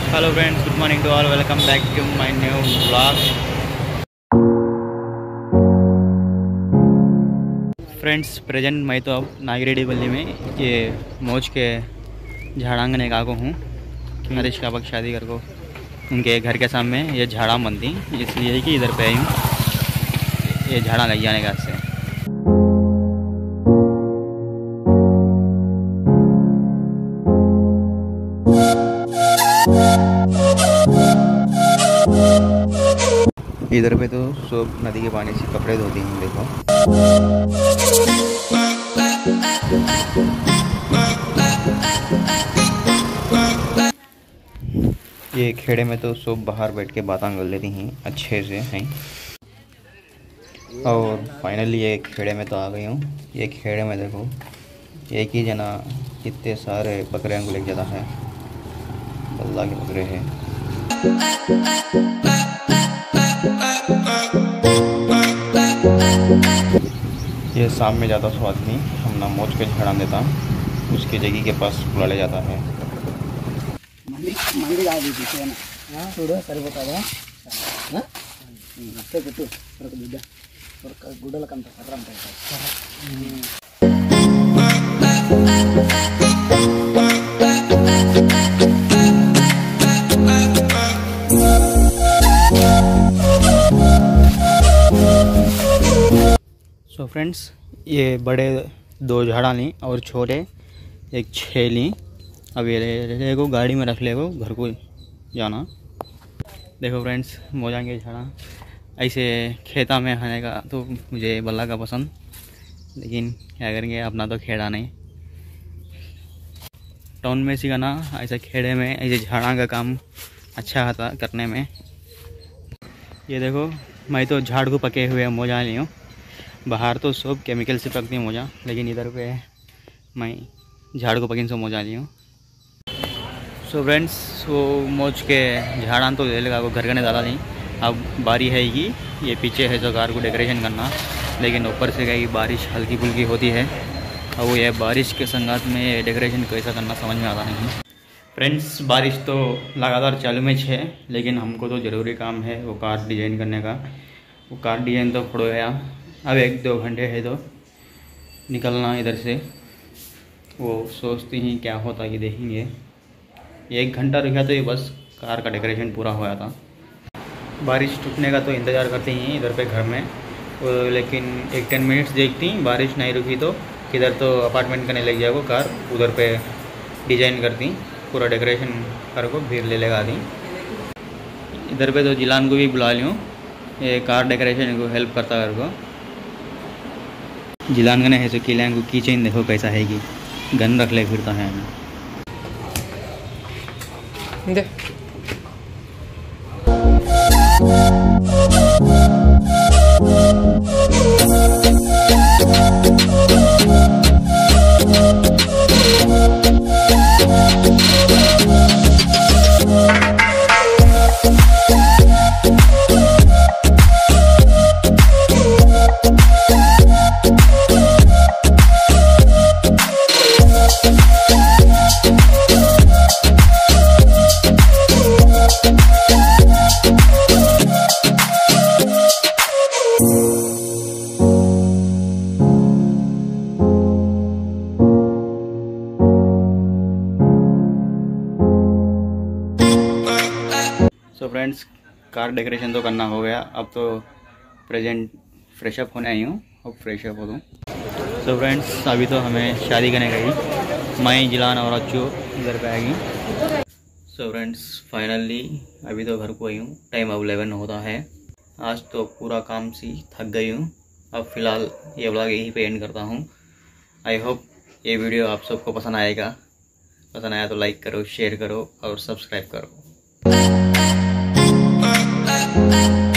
Hello friends, good morning to all, welcome back to my new vlog. Friends, present मैं तो अब नागिरेडी गली में ये मौज के झाड़ांगने का को हूँ। हरीश का बक शादी कर को उनके घर के सामने ये झाड़ा बनती, इसलिए कि इधर पे आई हूँ ये झाड़ा लग जाने का से। इधर पे तो सब नदी के पानी से कपड़े धोती हैं। देखो ये खेड़े में तो सब बाहर बैठ के बातें कर लेती हैं अच्छे से हैं। और फाइनली ये खेड़े में तो आ गई हूँ। ये खेड़े में देखो एक ही जना कितने सारे बकरियाँ को लेके जाता है। अल्लाह के बकरे हैं। ये शाम में ज़्यादा सो आदमी हम ना मौज के झाड़ा देता उसकी जगह के पास बुला ले जाता है। सो फ्रेंड्स, ये बड़े 2 झाड़ा ली और छोटे एक 6 ली। अब ये को गाड़ी में रख ले को घर को जाना। देखो फ्रेंड्स, मोजा के झाड़ा ऐसे खेता में खाने का तो मुझे बल्ला का पसंद, लेकिन क्या करेंगे, अपना तो खेड़ा नहीं। टाउन में सीखा ना ऐसे खेड़े में ऐसे झाड़ा का काम अच्छा आता करने में। ये देखो, मैं तो झाड़ को पके हुए मोजा ली हूँ। बाहर तो सब केमिकल से पकती है मोजा, लेकिन इधर पे मैं झाड़ को पकिन से मोजा ली हूँ। सो फ्रेंड्स, वो मौज के झाड़ा तो ले लगा, वो घर करने ज़्यादा नहीं। अब बारी है कि ये पीछे है जो कार को डेकोरेशन करना, लेकिन ऊपर से कहीं बारिश हल्की फुल्की होती है और वो ये बारिश के संगात में डेकोरेशन कैसा करना समझ में आता नहीं। फ्रेंड्स, बारिश तो लगातार चालू में है, लेकिन हमको तो ज़रूरी काम है वो कार डिज़ाइन करने का। वो कार डिज़ाइन तो खड़ो गया, अब 1-2 घंटे है तो निकलना इधर से। वो सोचते ही क्या होता कि देखेंगे। 1 घंटा रुका तो ये बस कार का डेकोरेशन पूरा हुआ था। बारिश टूटने का तो इंतज़ार करते ही इधर पे घर में, लेकिन 1-10 मिनट्स देखती बारिश नहीं रुकी तो किधर तो अपार्टमेंट करने लग जाएगा कार, उधर पे डिज़ाइन करती पूरा डेकोरेशन कर को फिर ले लेगा दी। इधर पे तो जिलान को भी बुला लूँ, ये कार डेकोरेशन को हेल्प करता कर को। जिलान गने है तो किलें को की चेन देखो कैसा है कि गन रख ले फिरता है दे। सो फ्रेंड्स, कार डेकोरेशन तो करना हो गया। अब तो प्रेजेंट फ्रेशअप होने आई हूँ, अब फ्रेशअप हो दूँ। सो फ्रेंड्स, अभी तो हमें शादी करने गई, मैं जिलान और अच्छू इधर पे आएगी। सो फ्रेंड्स, फाइनली अभी तो घर को आई हूँ। टाइम अब 11 होता है। आज तो पूरा काम सी थक गई हूँ। अब फ़िलहाल ये व्लॉग यहीं पे एंड करता हूँ। आई होप ये वीडियो आप सबको पसंद आएगा। पसंद आया तो लाइक करो, शेयर करो और सब्सक्राइब करो।